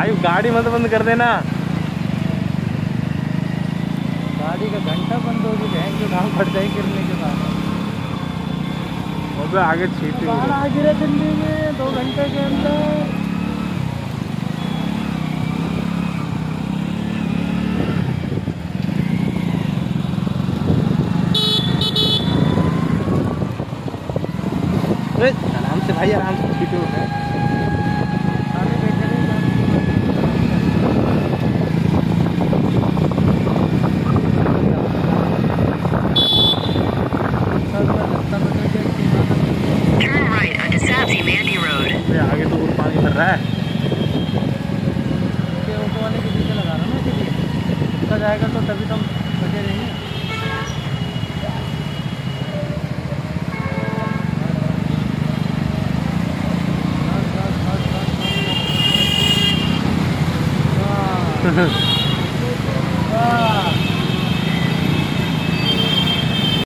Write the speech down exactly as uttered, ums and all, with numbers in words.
भाई गाड़ी मत बंद कर देना। गाड़ी का घंटा बंद होगी बहन जो काम पड़ जाए गिरने के बाद। वो आगे छीटी बाढ़ आ गिरा दिल्ली में दो घंटे के अंदर। आराम से भाई, आराम से छीटे उठे। आगे तो और पानी भर रहा है। ऑटो वाले के पीछे लगा रहा ना, इसीलिए उसका जाएगा तो तभी तो हम बचे रहेंगे। हाँ